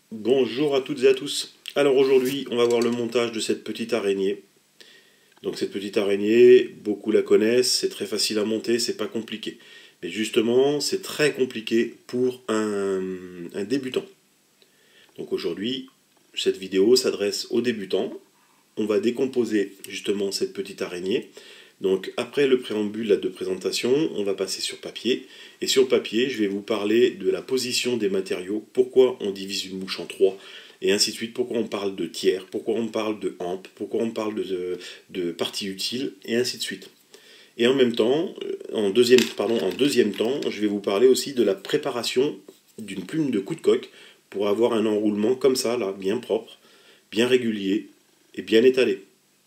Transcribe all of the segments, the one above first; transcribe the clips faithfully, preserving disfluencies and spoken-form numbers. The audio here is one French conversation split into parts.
Bonjour à toutes et à tous. Alors aujourd'hui, on va voir le montage de cette petite araignée. Donc cette petite araignée, beaucoup la connaissent, c'est très facile à monter, c'est pas compliqué. Mais justement, c'est très compliqué pour un, un débutant. Donc aujourd'hui, cette vidéo s'adresse aux débutants. On va décomposer justement cette petite araignée. Donc après le préambule là, de présentation, on va passer sur papier. Et sur le papier, je vais vous parler de la position des matériaux, pourquoi on divise une mouche en trois, et ainsi de suite, pourquoi on parle de tiers, pourquoi on parle de hampe, pourquoi on parle de, de, de parties utiles, et ainsi de suite. Et en même temps, en deuxième, pardon, en deuxième temps, je vais vous parler aussi de la préparation d'une plume de coup de coq pour avoir un enroulement comme ça, là, bien propre, bien régulier et bien étalé.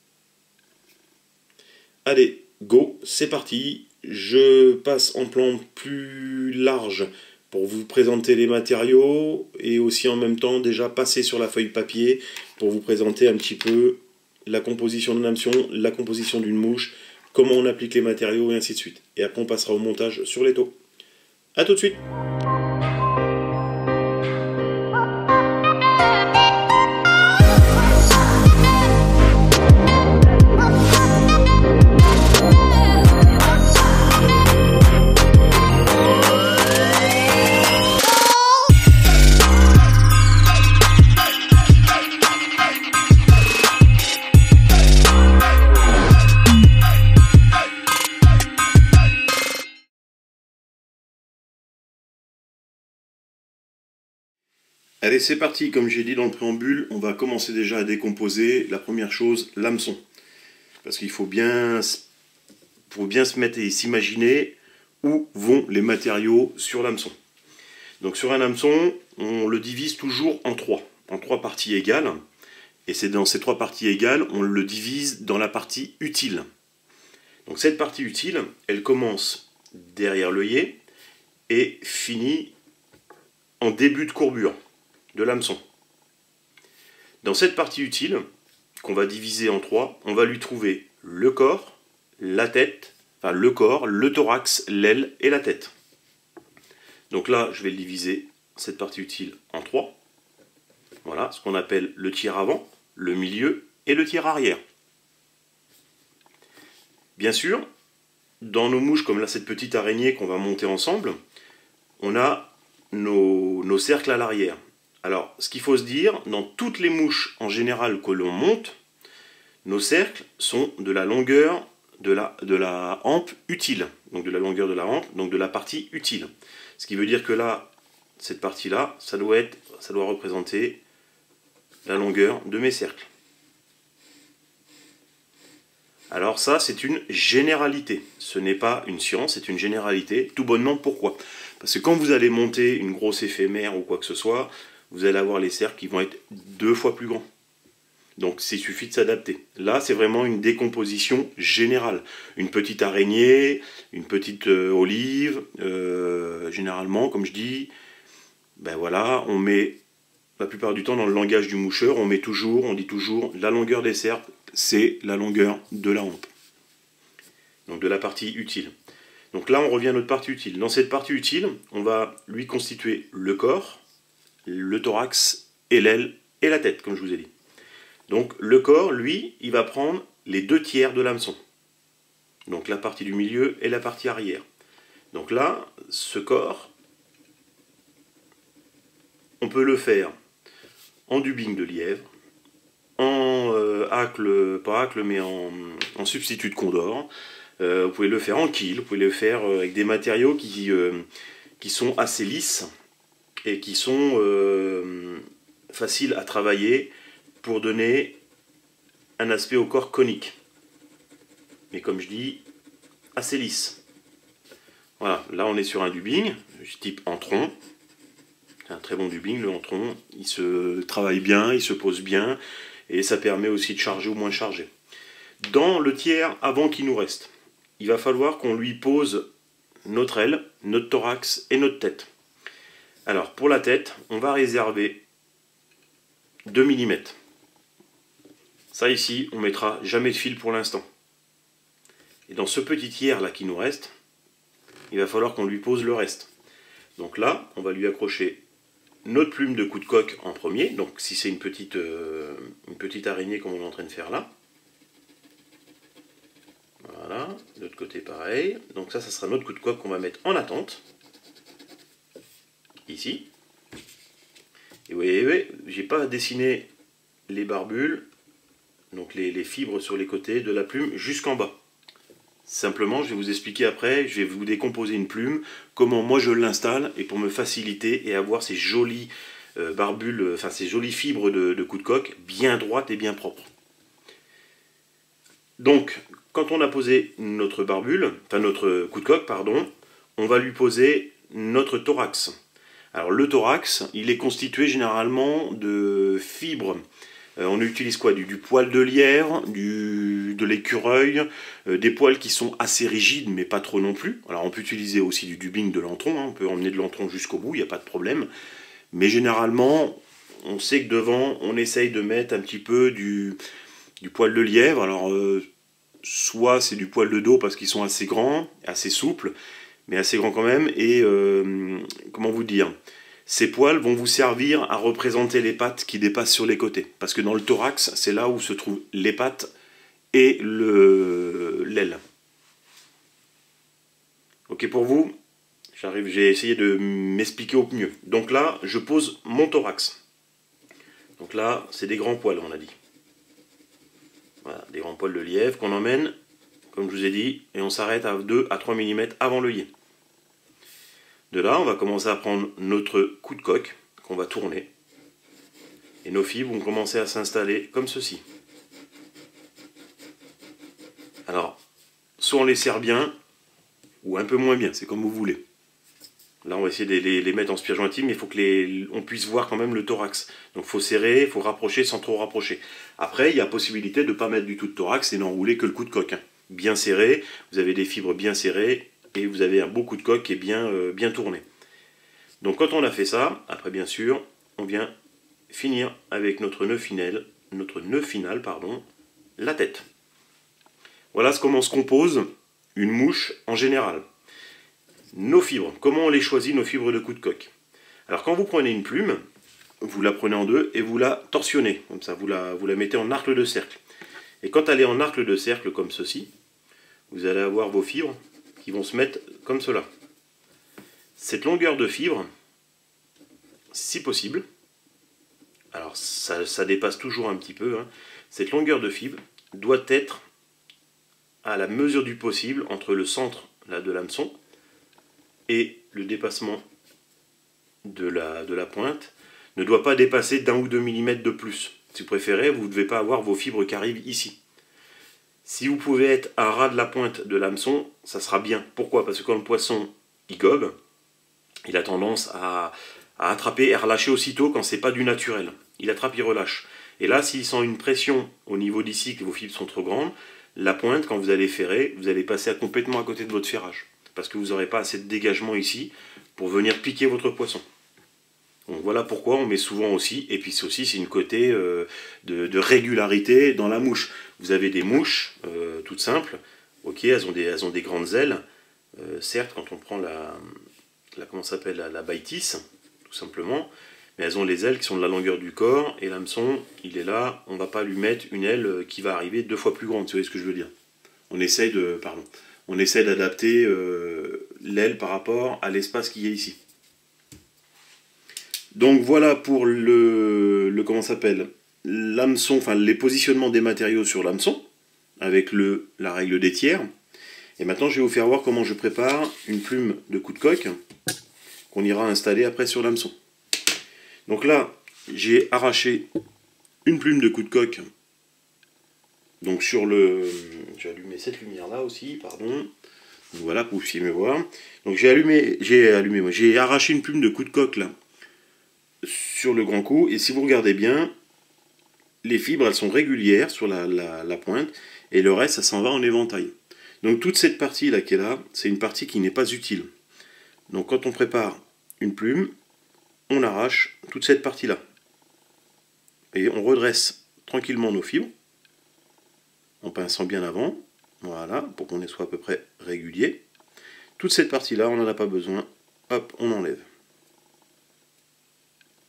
Allez, go, c'est parti. Je passe en plan plus large pour vous présenter les matériaux et aussi en même temps déjà passer sur la feuille papier pour vous présenter un petit peu la composition d'un hameçon, la composition d'une mouche, comment on applique les matériaux et ainsi de suite. Et après on passera au montage sur les taux. A tout de suite. Allez, c'est parti, comme j'ai dit dans le préambule, on va commencer déjà à décomposer la première chose, l'hameçon. Parce qu'il faut bien, faut bien se mettre et s'imaginer où vont les matériaux sur l'hameçon. Donc sur un hameçon, on le divise toujours en trois, en trois parties égales. Et c'est dans ces trois parties égales, on le divise dans la partie utile. Donc cette partie utile, elle commence derrière l'œillet et finit en début de courbure de l'hameçon. Dans cette partie utile, qu'on va diviser en trois, on va lui trouver le corps, la tête, enfin le corps, le thorax, l'aile et la tête. Donc là, je vais le diviser, cette partie utile, en trois. Voilà, ce qu'on appelle le tiers avant, le milieu et le tiers arrière. Bien sûr, dans nos mouches, comme là cette petite araignée qu'on va monter ensemble, on a nos, nos cercles à l'arrière. Alors, ce qu'il faut se dire, dans toutes les mouches en général que l'on monte, nos cercles sont de la longueur de la, de la hampe utile. Donc de la longueur de la hampe, donc de la partie utile. Ce qui veut dire que là, cette partie-là, ça doit être, ça doit représenter la longueur de mes cercles. Alors ça, c'est une généralité. Ce n'est pas une science, c'est une généralité. Tout bonnement, pourquoi? Parce que quand vous allez monter une grosse éphémère ou quoi que ce soit, vous allez avoir les cercles qui vont être deux fois plus grands. Donc il suffit de s'adapter. Là, c'est vraiment une décomposition générale. Une petite araignée, une petite euh, olive, euh, généralement, comme je dis, ben voilà, on met, la plupart du temps, dans le langage du moucheur, on met toujours, on dit toujours, la longueur des cercles, c'est la longueur de la hampe. Donc de la partie utile. Donc là, on revient à notre partie utile. Dans cette partie utile, on va lui constituer le corps, le thorax et l'aile et la tête, comme je vous ai dit. Donc le corps, lui, il va prendre les deux tiers de l'hameçon. Donc la partie du milieu et la partie arrière. Donc là, ce corps, on peut le faire en dubbing de lièvre, en euh, hacle, pas hacle, mais en, en substitut de condor. Euh, vous pouvez le faire en quille, vous pouvez le faire avec des matériaux qui, euh, qui sont assez lisses et qui sont euh, faciles à travailler pour donner un aspect au corps conique. Mais comme je dis, assez lisse. Voilà, là on est sur un dubbing, type entron. C'est un très bon dubbing, le entron. Il se travaille bien, il se pose bien, et ça permet aussi de charger ou moins charger. Dans le tiers avant qui nous reste, il va falloir qu'on lui pose notre aile, notre thorax et notre tête. Alors, pour la tête, on va réserver deux millimètres. Ça ici, on ne mettra jamais de fil pour l'instant. Et dans ce petit tiers là qui nous reste, il va falloir qu'on lui pose le reste. Donc là, on va lui accrocher notre plume de coup de coque en premier. Donc si c'est une petite, euh, une petite araignée comme on est en train de faire là. Voilà, de l'autre côté pareil. Donc ça, ça sera notre coup de coque qu'on va mettre en attente. Ici. Et vous voyez, j'ai pas dessiné les barbules, donc les, les fibres sur les côtés de la plume jusqu'en bas. Simplement, je vais vous expliquer après, je vais vous décomposer une plume, comment moi je l'installe, et pour me faciliter et avoir ces jolies euh, barbules, enfin ces jolies fibres de, de coup de coque bien droites et bien propres. Donc, quand on a posé notre barbule, enfin notre coup de coque, pardon, on va lui poser notre thorax. Alors le thorax, il est constitué généralement de fibres. Euh, on utilise quoi? du, du poil de lièvre, du, de l'écureuil, euh, des poils qui sont assez rigides mais pas trop non plus. Alors on peut utiliser aussi du dubbing de l'antron, hein, on peut emmener de l'antron jusqu'au bout, il n'y a pas de problème. Mais généralement, on sait que devant, on essaye de mettre un petit peu du, du poil de lièvre. Alors euh, soit c'est du poil de dos parce qu'ils sont assez grands, assez souples, mais assez grands quand même, et euh, comment vous dire, ces poils vont vous servir à représenter les pattes qui dépassent sur les côtés. Parce que dans le thorax, c'est là où se trouvent les pattes et l'aile. Ok pour vous? J'arrive, j'ai essayé de m'expliquer au mieux. Donc là, je pose mon thorax. Donc là, c'est des grands poils, on a dit. Voilà, des grands poils de lièvre qu'on emmène, comme je vous ai dit, et on s'arrête à deux à trois millimètres avant l'œillet. De là, on va commencer à prendre notre coup de coque qu'on va tourner. Et nos fibres vont commencer à s'installer comme ceci. Alors, soit on les serre bien, ou un peu moins bien, c'est comme vous voulez. Là, on va essayer de les, les mettre en spire jointille, mais il faut qu'on puisse voir quand même le thorax. Donc, il faut serrer, il faut rapprocher sans trop rapprocher. Après, il y a possibilité de ne pas mettre du tout de thorax et n'enrouler que le coup de coque. Hein. Bien serré, vous avez des fibres bien serrées, et vous avez un beau coup de coque qui est bien, euh, bien tourné. Donc quand on a fait ça, après bien sûr, on vient finir avec notre nœud final, notre nœud final, pardon, la tête. Voilà comment se compose une mouche en général. Nos fibres, comment on les choisit, nos fibres de coup de coque? Alors quand vous prenez une plume, vous la prenez en deux et vous la torsionnez, comme ça, vous la, vous la mettez en arc de cercle. Et quand elle est en arc de cercle comme ceci, vous allez avoir vos fibres qui vont se mettre comme cela. Cette longueur de fibre, si possible, alors ça, ça dépasse toujours un petit peu, hein, cette longueur de fibre doit être à la mesure du possible entre le centre là, de l'hameçon et le dépassement de la, de la pointe, ne doit pas dépasser d'un ou deux millimètres de plus. Si vous préférez, vous ne devez pas avoir vos fibres qui arrivent ici. Si vous pouvez être à ras de la pointe de l'hameçon, ça sera bien. Pourquoi? Parce que quand le poisson il gobe, il a tendance à, à attraper et à relâcher aussitôt quand c'est pas du naturel. Il attrape, il relâche. Et là, s'il sent une pression au niveau d'ici, que vos fibres sont trop grandes, la pointe, quand vous allez ferrer, vous allez passer complètement à côté de votre ferrage. Parce que vous n'aurez pas assez de dégagement ici pour venir piquer votre poisson. Donc voilà pourquoi on met souvent aussi, et puis c'est aussi c'est une côté euh, de, de régularité dans la mouche. Vous avez des mouches euh, toutes simples, ok, elles ont des, elles ont des grandes ailes, euh, certes quand on prend la, la comment s'appelle la, la baitis, tout simplement, mais elles ont les ailes qui sont de la longueur du corps, et l'hameçon, il est là, on ne va pas lui mettre une aile qui va arriver deux fois plus grande, vous voyez ce que je veux dire. On essaye de, pardon, on essaye d'adapter euh, l'aile par rapport à l'espace qui est ici. Donc voilà pour le, le comment s'appelle l'hameçon, enfin les positionnements des matériaux sur l'hameçon, avec le, la règle des tiers. Et maintenant je vais vous faire voir comment je prépare une plume de coup de coque qu'on ira installer après sur l'hameçon. Donc là, j'ai arraché une plume de coup de coque. Donc sur le... J'ai allumé cette lumière là aussi, pardon. Donc voilà, pour que vous puissiez me voir. Donc j'ai allumé, j'ai allumé, moi, j'ai arraché une plume de coup de coque là, sur le grand coup. Et si vous regardez bien, les fibres, elles sont régulières sur la, la, la pointe. Et le reste, ça s'en va en éventail. Donc toute cette partie là qui est là, c'est une partie qui n'est pas utile. Donc quand on prépare une plume, on arrache toute cette partie là. Et on redresse tranquillement nos fibres, en pinçant bien avant, voilà, pour qu'on soit à peu près régulier. Toute cette partie là, on n'en a pas besoin, hop, on enlève.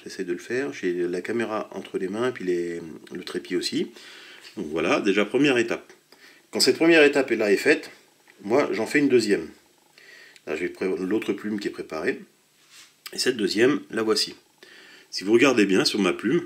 j'essaie de le faire. J'ai la caméra entre les mains et puis les, le trépied aussi. Donc voilà, déjà première étape. Quand cette première étape là est faite, moi j'en fais une deuxième. Là j'ai l'autre plume qui est préparée. Et cette deuxième, la voici. Si vous regardez bien sur ma plume,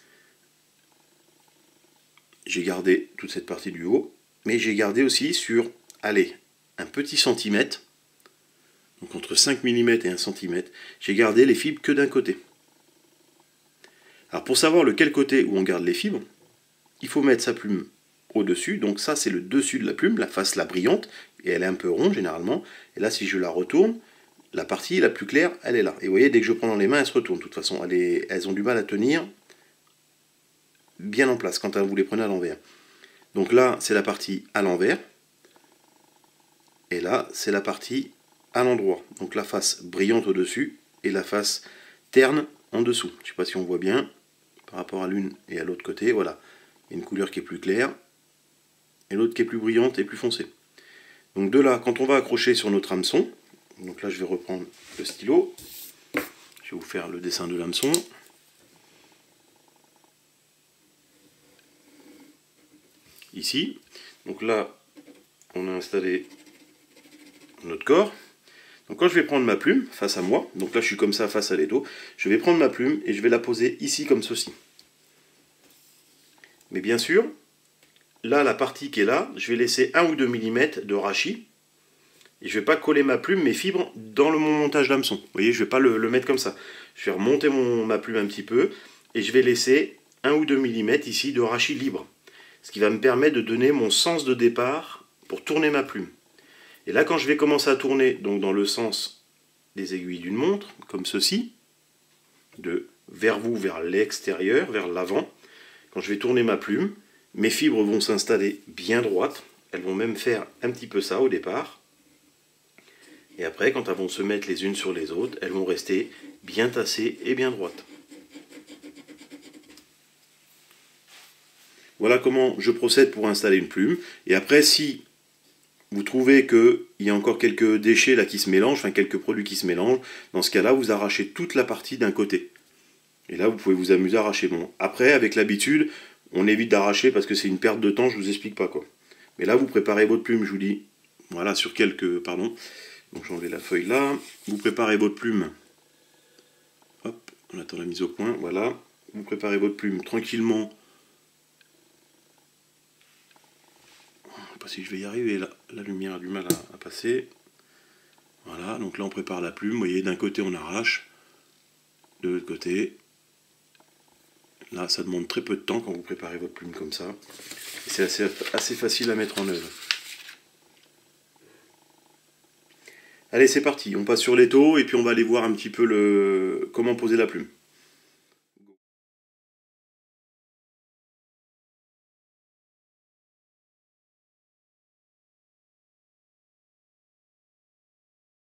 j'ai gardé toute cette partie du haut, mais j'ai gardé aussi sur, allez, un petit centimètre, donc entre cinq millimètres et un centimètre, j'ai gardé les fibres que d'un côté. Alors pour savoir lequel côté où on garde les fibres, il faut mettre sa plume au-dessus, donc ça c'est le dessus de la plume, la face la brillante, et elle est un peu ronde généralement, et là si je la retourne, la partie la plus claire, elle est là. Et vous voyez, dès que je prends dans les mains, elle se retourne, de toute façon, elle est, elles ont du mal à tenir bien en place quand vous les prenez à l'envers. Donc là, c'est la partie à l'envers, et là, c'est la partie à l'endroit. Donc la face brillante au-dessus, et la face terne en dessous. Je ne sais pas si on voit bien, par rapport à l'une et à l'autre côté, voilà. Il y a une couleur qui est plus claire, et l'autre qui est plus brillante et plus foncée. Donc de là, quand on va accrocher sur notre hameçon, donc là je vais reprendre le stylo, je vais vous faire le dessin de l'hameçon. Ici, donc là on a installé notre corps. Donc quand je vais prendre ma plume face à moi, donc là je suis comme ça face à l'étau, je vais prendre ma plume et je vais la poser ici comme ceci. Mais bien sûr, là la partie qui est là, je vais laisser un ou deux millimètres de rachis. Et je ne vais pas coller ma plume, mes fibres, dans le, mon montage d'hameçon. Vous voyez, je ne vais pas le, le mettre comme ça. Je vais remonter mon, ma plume un petit peu et je vais laisser un ou deux millimètres ici de rachis libre. Ce qui va me permettre de donner mon sens de départ pour tourner ma plume. Et là, quand je vais commencer à tourner donc dans le sens des aiguilles d'une montre, comme ceci, de vers vous, vers l'extérieur, vers l'avant, quand je vais tourner ma plume, mes fibres vont s'installer bien droites. Elles vont même faire un petit peu ça au départ. Et après, quand elles vont se mettre les unes sur les autres, elles vont rester bien tassées et bien droites. Voilà comment je procède pour installer une plume. Et après, si vous trouvez qu'il y a encore quelques déchets là qui se mélangent, enfin quelques produits qui se mélangent, dans ce cas-là, vous arrachez toute la partie d'un côté. Et là, vous pouvez vous amuser à arracher. Bon, après, avec l'habitude, on évite d'arracher parce que c'est une perte de temps, je ne vous explique pas quoi. Mais là, vous préparez votre plume, je vous dis, voilà, sur quelques, pardon, donc j'enlève la feuille là, vous préparez votre plume, hop, on attend la mise au point, voilà, vous préparez votre plume tranquillement, je ne sais pas si je vais y arriver, là, la lumière a du mal à, à passer, voilà, donc là on prépare la plume, vous voyez, d'un côté on arrache, de l'autre côté, là ça demande très peu de temps quand vous préparez votre plume comme ça, et c'est assez, assez facile à mettre en œuvre. Allez, c'est parti, on passe sur l'étau et puis on va aller voir un petit peu le... comment poser la plume.